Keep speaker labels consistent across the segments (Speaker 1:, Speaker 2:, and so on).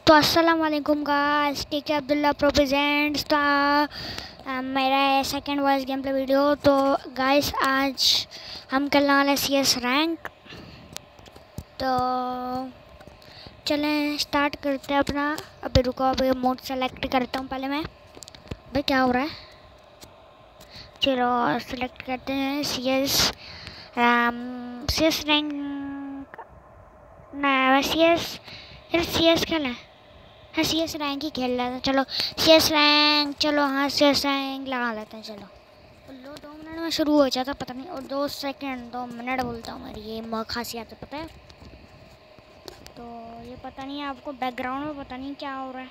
Speaker 1: तो अस्सलाम वालेकुम गाइस, टीके अब्दुल्ला प्रो प्रेजेंट्स था मेरा second voice game play video. तो गाइस आज हम खेलने वाले CS रैंक। तो चलें स्टार्ट करते हैं अपना। अभी रुको, अभी मोड सेलेक्ट करता हूँ पहले मैं। भाई क्या हो रहा है? चलो सेलेक्ट करते हैं CS रैंक ना CS खेलें। हाँ CS रैंक ही खेल रहा था। चलो CS रैंक, चलो हाँ CS रैंक लगा लेते हैं। चलो 2 मिनट में शुरू हो जाता, पता नहीं। और 2 मिनट बोलता हूँ, मेरी ये खासियत है, पता है। तो ये पता नहीं आपको बैकग्राउंड में पता नहीं क्या हो रहा है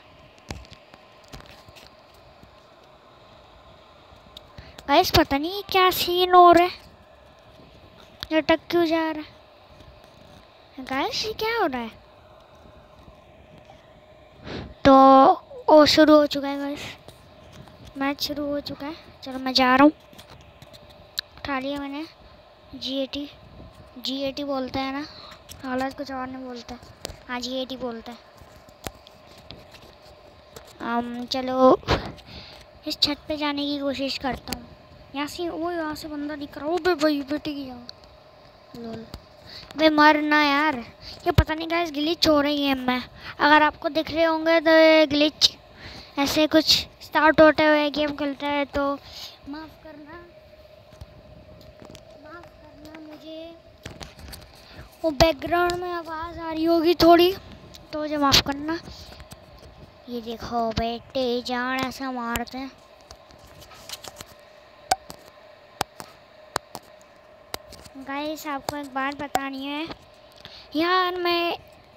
Speaker 1: गाइस, पता नहीं क्या सीन हो रहा है, ये अटक क्यों जा रहा है गाइस, ये क्या हो रहा है। तो ओ शुरू हो चुका है गाइस, मैच शुरू हो चुका है। चलो मैं जा रहा हूँ, उठा लिया मैंने। G80 बोलते हैं ना, हालात कुछ और नहीं बोलता। हाँ G80 बोलता है। चलो इस छत पे जाने की कोशिश करता हूँ। यहाँ से बंदा दिख रहा है। ओ भाई बेटी की लोल, वे मरना यार। ये पता नहीं गाइस ग्लिच हो रही है। मैं अगर आपको दिख रहे होंगे तो ये ग्लिच ऐसे कुछ स्टार्ट होते हुए गेम खेलता है, तो माफ़ करना मुझे। वो बैकग्राउंड में आवाज़ आ रही होगी थोड़ी, तो मुझे माफ़ करना। ये देखो बेटे जान ऐसा मारते हैं। गाइस आपको एक बात बतानी है यार, मैं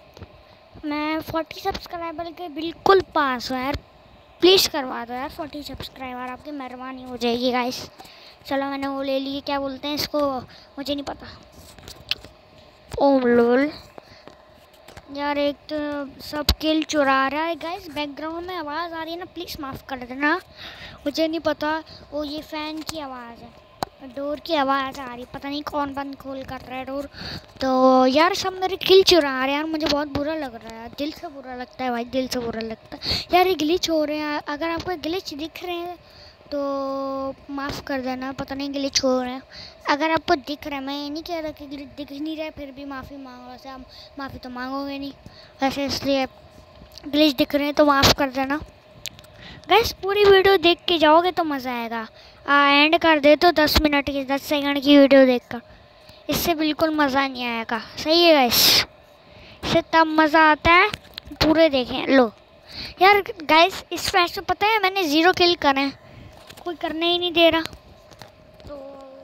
Speaker 1: 40 सब्सक्राइबर के बिल्कुल पास हूँ यार। प्लीज़ करवा दो यार 40 सब्सक्राइबर, आपकी मेहरबानी हो जाएगी गाइस। चलो मैंने वो ले लिए, क्या बोलते हैं इसको, मुझे नहीं पता। ओम लोल यार, एक तो सब किल चुरा रहा है गाइस। बैकग्राउंड में आवाज़ आ रही है ना, प्लीज़ माफ़ कर देना, मुझे नहीं पता। वो ये फ़ैन की आवाज़ है, डोर की आवाज़ आ रही, पता नहीं कौन बंद खोल कर रहा है डोर। तो यार सब मेरे किल चुरा रहे हैं यार, मुझे बहुत बुरा लग रहा है, दिल से बुरा लगता है भाई, दिल से बुरा लगता है यार। ये ग्लिच हो रहे हैं, अगर आपको ग्लिच दिख रहे हैं तो माफ़ कर देना, पता नहीं ग्लिच हो रहे हैं। अगर आपको दिख रहा है, मैं ये नहीं कह रहा कि ग्लिच दिख नहीं रहा है फिर भी माफ़ी मांगो। वैसे आप माफ़ी तो मांगोगे नहीं वैसे, इसलिए ग्लिच दिख रहे हैं तो माफ़ कर देना गाइस। पूरी वीडियो देख के जाओगे तो मज़ा आएगा। एंड कर दे तो 10 मिनट की 10 सेकंड की वीडियो देखकर, इससे बिल्कुल मज़ा नहीं आएगा। सही है गाइस, इससे तब मज़ा आता है, पूरे देखें। लो यार गाइस, इस मैच में पता है मैंने 0 किल करे हैं, कोई करने ही नहीं दे रहा। तो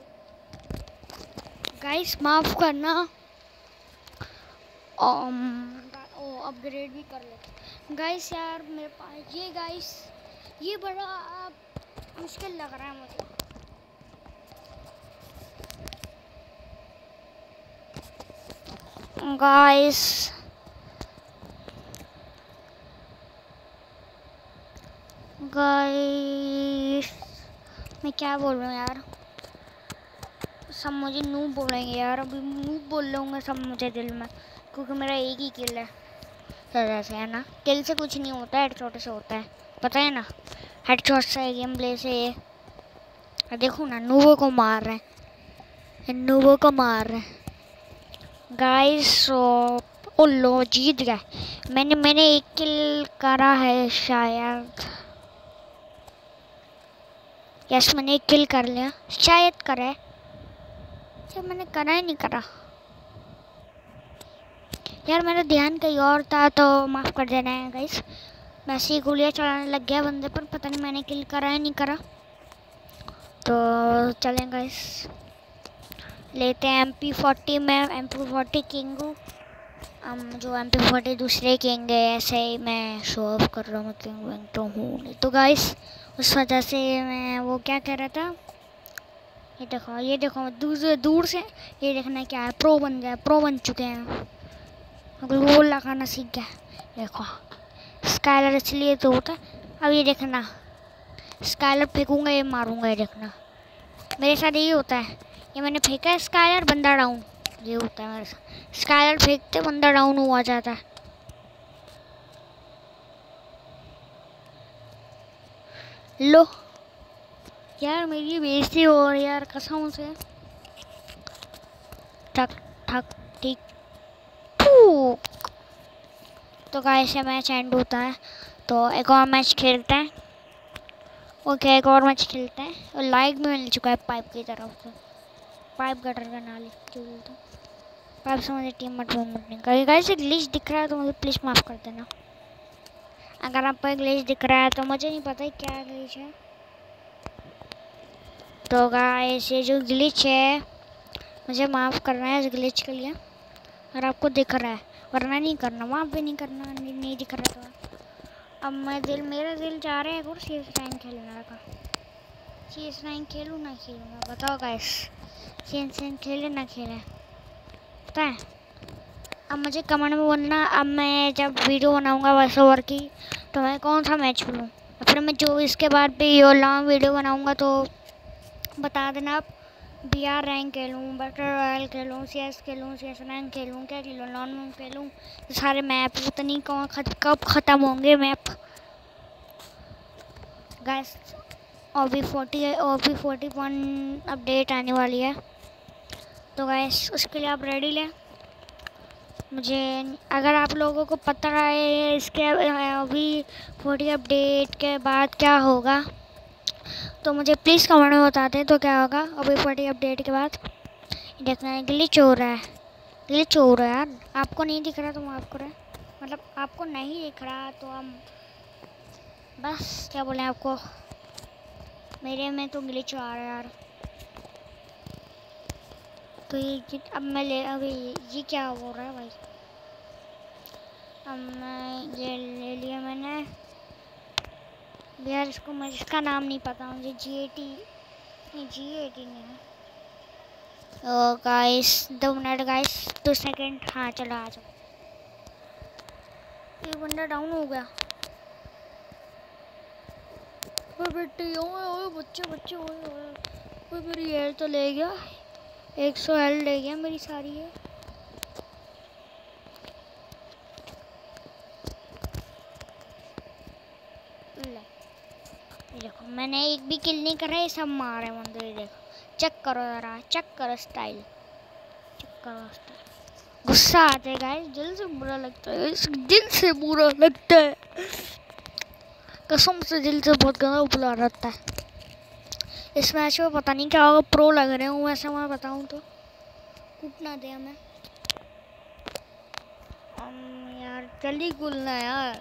Speaker 1: गाइस माफ़ करना। अपग्रेड भी कर ले गाइस यार मेरे पास। ये गाइस ये बड़ा मुश्किल लग रहा है मुझे। गाइस मैं क्या बोल रहा हूँ यार, सब मुझे नूब बोलेंगे यार, अभी नूब बोल लूँगा सब मुझे दिल में, क्योंकि मेरा एक ही किल है। ऐसे है ना, किल से कुछ नहीं होता है, हेडशॉट से होता है, पता है ना। हेडशॉट से गेम प्ले से देखो ना, नूबों को मार रहे हैं गाइस। ओ लो जीत गए। मैंने एक किल करा है शायद, यस मैंने एक किल कर लिया शायद, करा जब मैंने करा ही नहीं करा यार, मेरा ध्यान कहीं और था, तो माफ़ कर देना है गाइस। वैसे ही गोलियाँ चलाने लग गया बंदे पर, पता नहीं मैंने किल करा ही नहीं करा। तो चलें गाइस, लेते हैं MP40 में। MP40 किंग हूँ, जो MP40 दूसरे किंग है, ऐसे ही मैं शो ऑफ कर रहा हूँ, किंग विंग तो हूँ नहीं। तो गाइस उस वजह से मैं वो क्या कह रहा था, ये देखो दूर से ये देखना क्या है, प्रो बन चुके हैं, गोल लगाना सीख गया। देखो स्काइलर इसलिए तो होता है। अब ये देखना, स्काइलर फेंकूंगा ये मारूंगा, ये देखना मेरे साथ यही होता है। ये मैंने फेंका है स्काइलर, बंदा डाउन, ये होता है मेरे साथ। स्काइलर फेंकते बंदा डाउन हुआ जाता है। लो यार, मेरी बेइज्जती हो रही है यार कसम से। ठक ठक ठीक ठूक। तो गाइस ये मैच एंड होता है, तो एक और मैच खेलते हैं। ओके एक और मैच खेलते हैं। और लाइक भी मिल चुका है पाइप की तरफ से। पाइप गटर का नाली जो बोलता हूँ, पाइप से मुझे टीम मत नहीं करेगी। गाइस एक ग्लिच दिख रहा है तो मुझे प्लीज़ माफ़ कर देना। अगर आपको एक ग्लिच दिख रहा है तो मुझे नहीं पता क्या ग्लिच है। तो गाइस ये जो ग्लिच है मुझे माफ़ करना है इस ग्लिच के लिए। अगर आपको दिख रहा है, वरना नहीं करना, माफ़ भी नहीं करना। नहीं दिख रहा तो अब मेरा दिल चाह रहा है और CS रैंक खेलने का। CS रैंक खेलूँ ना खेलूँ बताओ गाइस। CS रैंक खेले ना खेले पता है। अब मुझे कमेंट में बोलना, अब मैं जब वीडियो बनाऊंगा वॉइस ओवर की तो मैं कौन सा मैच खेलूँ। फिर मैं जो इसके बाद भी ये लॉन्ग वीडियो बनाऊंगा तो बता देना आप। BR रैंक खेलूँ, बैटल रॉयल खेलूँ, CS खेलूँ, CS रैंक खेलूँ, क्या खेलूँ, लॉन खेलूँ, तो सारे मैप पता नहीं कब ख़त्म होंगे मैप। गाइस OB41 अपडेट आने वाली है, तो गाइस उसके लिए आप रेडी लें। मुझे अगर आप लोगों को पता है इसके OB40 अपडेट के बाद क्या होगा तो मुझे प्लीज़ कमेंट में बता दें। तो क्या होगा OB40 अपडेट के बाद। देखना ग्लिच हो रहा है, ग्लिच हो रहा है यार। आपको नहीं दिख रहा तो माफ़ करें, मतलब आपको नहीं दिख रहा तो हम बस क्या बोलें आपको, मेरे में तो ग्लिच आ रहा है यार। तो ये अब मैं अभी ये क्या हो रहा है भाई। अब मैं ये ले लिया मैंने यार। इसको मैं इसका नाम नहीं पता मुझे। G80 नहीं है। Guys 2 minute guys 2 second. हाँ चलो आ जाओ। ये बंदा डाउन हो गया। बेटे ओए बच्चे ओए मेरी हेल्थ तो ले गया। 100 हेल्थ ले गया मेरी सारी है। देखो मैंने एक भी किल नहीं करा, ये सब मारे बंदे। देखो चेक करो जरा, चेक करो स्टाइल, चेक करो स्टाइल। गुस्सा आता है गाइस, दिल से बुरा लगता है, दिल से बुरा लगता है कसम से, दिल से बहुत गंदा बुरा लगता है। इस मैच में पता नहीं क्या होगा, प्रो लग रहे हूँ वैसे मैं बताऊँ तो। कूटना दे हमें यार, जल्दी कूदना यार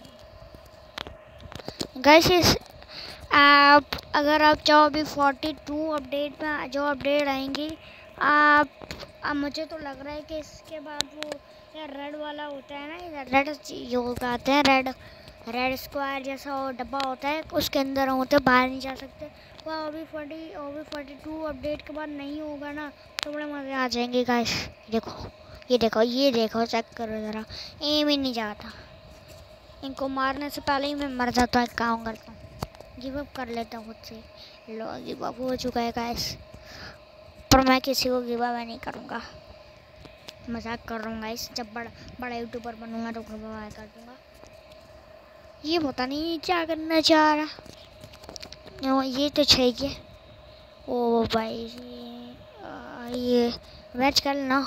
Speaker 1: गाइस। आप अगर आप चाहो अभी 42 अपडेट में जो अपडेट आएंगी आप, अब मुझे तो लग रहा है कि इसके बाद वो यार रेड वाला होता है ना, रेड जो कहते हैं रेड स्क्वायर जैसा वो डब्बा होता है, उसके अंदर होते बाहर नहीं जा सकते। वह OB42 अपडेट के बाद नहीं होगा ना तो बड़े मज़े आ जाएंगे गाइस। ये देखो चेक करो ज़रा, एम ही नहीं जाता। इनको मारने से पहले ही मैं मर जाता हूँ। एक काम करता हूँ, गिव अप कर लेता हूँ खुद से। लो गिव अप हो चुका है गाइस, पर मैं किसी को गिव अप नहीं करूँगा। मजाक कर रहा हूँ गाइस, जब बड़ा यूट्यूबर बनूँगा तो गिव अप कर दूँगा। ये पता नहीं क्या करना चाह रहा। ये तो चाहिए। ओ भाई ये मैच कर ना।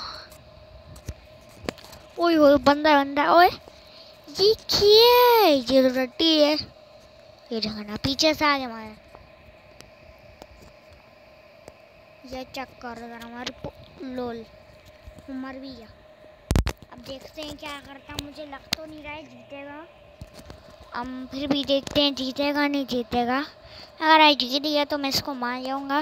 Speaker 1: ओए बंदा ओए ये क्या है, ये तो रट्टी है। ये देखना पीछे से आ गया हमारे। ये चेक कर रहा हमारे लोल मर भी गया। अब देखते हैं क्या करता, मुझे लग तो नहीं रहा है जीतेगा। हम फिर भी देखते हैं जीतेगा नहीं जीतेगा। अगर आज जीत गया तो मैं इसको मार जाऊंगा।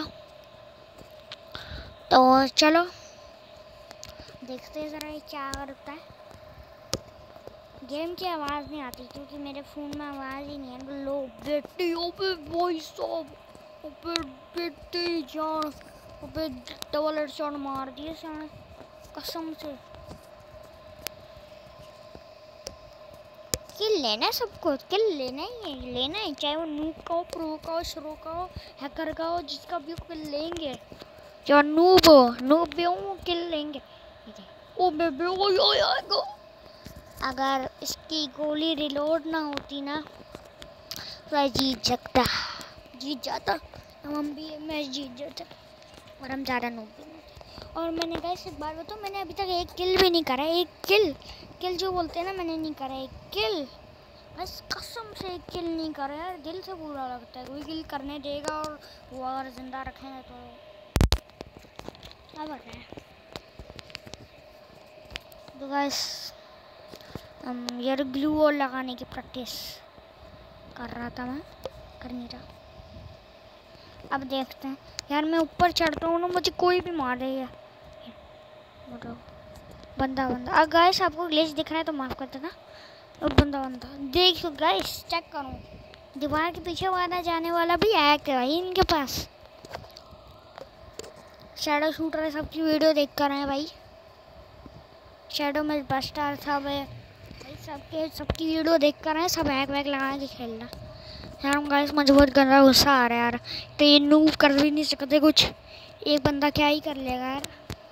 Speaker 1: तो चलो देखते हैं ज़रा क्या करता है। गेम की आवाज़ नहीं आती क्योंकि मेरे फ़ोन में आवाज़ ही नहीं है। लो बेटी ओपे वॉइस ऑफ ओपे बेटी जान ओपे डबल हेडशॉट मार दिए सामने कसम से। किल लेना है सबको, किल लेना ही है, चाहे वो नूब का हो, प्रो का हो, श्रो का हो, हैकर का हो, जिसका भी किल लेंगे। जो नूब भी हो किल लेंगे। ओ बेबी ओ अगर इसकी गोली रिलोड ना होती ना तो जीत जीत जाता, हम भी ये मैच जीत जाते और हम ज़्यादा नूब भी नहीं थे। और मैंने गाइस एक बार बताऊँ, मैंने अभी तक एक किल भी नहीं करा। एक किल जो बोलते हैं ना, मैंने नहीं करा एक किल। बस कसम से एक किल नहीं करा यार, दिल से बुरा लगता है। कोई किल करने देगा और वो अगर जिंदा रखेंगे तो क्या बताएं। तो गाइस यार ग्लू वॉल लगाने की प्रैक्टिस कर रहा था मैं, कर नहीं रहा। अब देखते हैं यार, मैं ऊपर चढ़ता हूँ ना, मुझे कोई भी मार रही है। बंदा गाइस आपको ग्लिच दिख रहा है तो माफ़ कर देना। और बंदा देखो गाइस, चेक करो, दीवार के पीछे वाला जाने वाला भी हैक है भाई इनके पास। शैडो शूटर सबकी वीडियो देख कर आए भाई, शैडो में बस्टर था भाई, सबकी वीडियो देख कर आए, सब हैक वैक लगा के खेलना। यार गाइस मुझे बहुत गंदा गुस्सा आ रहा है यार, तो ये नूब कर भी नहीं सकते कुछ, एक बंदा क्या ही कर लेगा यार।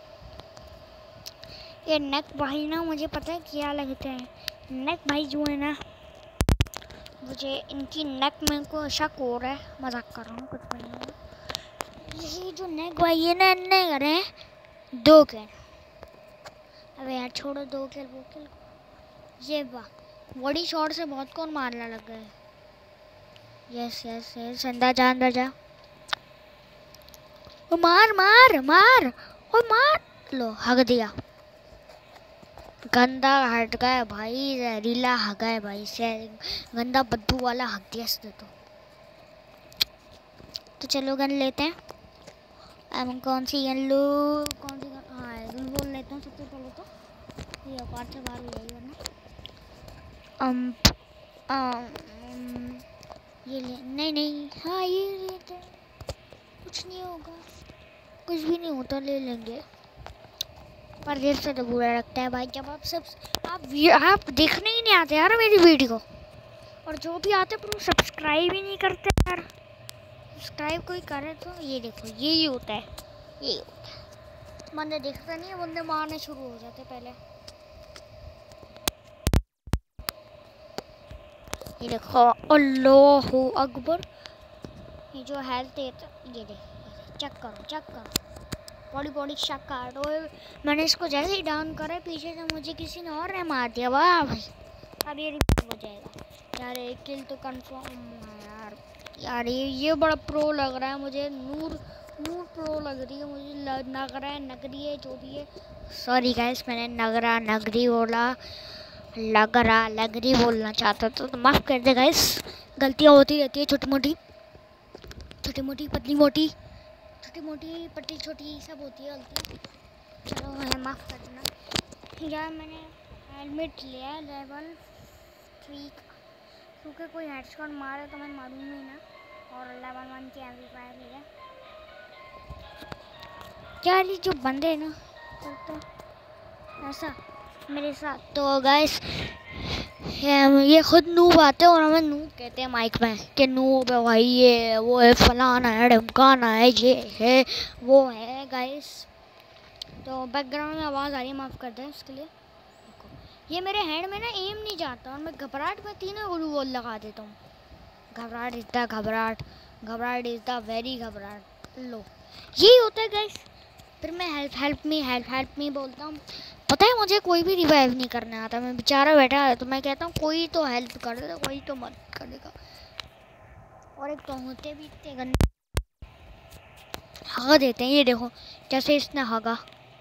Speaker 1: ये नेक भाई ना, मुझे पता है क्या लगते हैं, नेक भाई जो है ना, मुझे इनकी नेक में को शक हो रहा है। मजाक कर रहा हूँ, कुछ भी नहीं। यही जो नेक भाई है ना, इनने करे 2 किल। अबे यार छोड़ो, 2 किल वो किल। ये वाह, बॉडी शॉट से बहुत कौन मारने लग गए। यस यस यस, अंदर जा मार मार मार और मार लो, हग दिया। गंदा हट गया भाई, जहरीला हगा है भाई से, गंदा बदबू वाला हक दिया इसने तो चलो गन लेते हैं। हम कौन सी गन लो, कौन सी गन, हाँ गन बोल लेता हूँ सबसे पहले तो। ये औकात से बाहर हो जाएगी वरना। ये ले, नहीं हाँ ये लेते हैं, कुछ नहीं होगा, कुछ भी नहीं होता, ले लेंगे। पर देर से तो बुरा लगता है भाई, जब आप देखने ही नहीं आते यार मेरी वीडियो, और जो भी आते पर वो सब्सक्राइब ही नहीं करते यार। सब्सक्राइब कोई करे तो ये देखो, यही होता है, यही होता है। बंदे देखते नहीं है, बंदे मारने शुरू हो जाते पहले। ये देखो, अल्लाहु अकबर, ये जो हेल्थ है ये देखो, चेक करो बॉडी शक काट। और मैंने इसको जैसे ही डाउन करा, पीछे से मुझे किसी ने और ने मार दिया। वाह भाई, अब ये रिवाइव हो जाएगा यार, एक किल तो कंफर्म है यार। ये बड़ा प्रो लग रहा है मुझे, नूर प्रो लग रही है मुझे, लग रहा है, नगरी है जो भी है। सॉरी गाइस, मैंने नगरी बोला, लगरी बोलना चाहता था तो माफ़ कर दे गाइस, गलतियाँ होती रहती है, छोटी मोटी पतली मोटी, छोटी मोटी पतली छोटी सब होती है गलती। चलो है, माफ़ कर देना यार। मैंने हेलमेट लिया लेवल 3 का, क्योंकि कोई हेडशॉट मारे तो मैं मारूंगी ना, और लेवल 1 की MP5 लिया यार। ये जो बंदे हैं ना तो ऐसा मेरे साथ, तो गाइस ये खुद नूब आते हैं और हमें नूब कहते हैं माइक में कि नूब है भाई, ये वो है, फलाना है, ढमकाना है, ये है वो है गाइस। तो बैकग्राउंड में आवाज़ आ रही है, माफ़ कर दें उसके लिए। ये मेरे हैंड में ना एम नहीं जाता, और मैं घबराहट में 3 ग्लू वॉल लगा देता हूँ। घबराहट इज़ द वेरी घबराहट। लो यही होता है गाइस, फिर मैं हेल्प मी बोलता हूँ। पता है मुझे कोई भी रिवाइव नहीं करने आता, मैं बेचारा बैठा है तो मैं कहता हूँ कोई तो हेल्प कर दे, कोई तो मदद करेगा। और एक तो होते भी इतने गंदे, हगा देते हैं। ये देखो जैसे इसने हगा,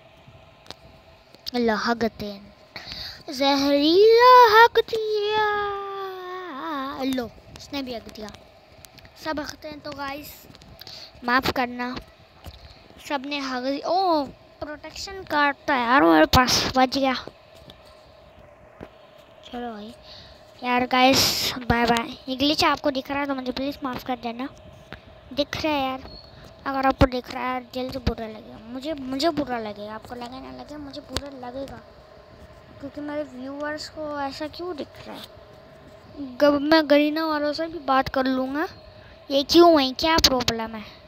Speaker 1: अल्लाह हगते हैं, जहरीला हक दिया। लो इसने भी हक दिया, सब हकते हैं। तो गाइस माफ़ करना, सब ने हग दी। ओ प्रोटेक्शन कार्ड था यार मेरे पास, बच गया। चलो भाई यार गाइस, बाय बाय। ये ग्लिच आपको दिख रहा है तो मुझे प्लीज़ माफ़ कर देना। दिख रहा है यार, अगर आपको दिख रहा है दिल से बुरा लगेगा, मुझे बुरा लगेगा, आपको लगे ना लगे मुझे बुरा लगेगा, क्योंकि मेरे व्यूअर्स को ऐसा क्यों दिख रहा है। मैं गरीना वालों से भी बात कर लूँगा, ये क्यों है, क्या प्रॉब्लम है।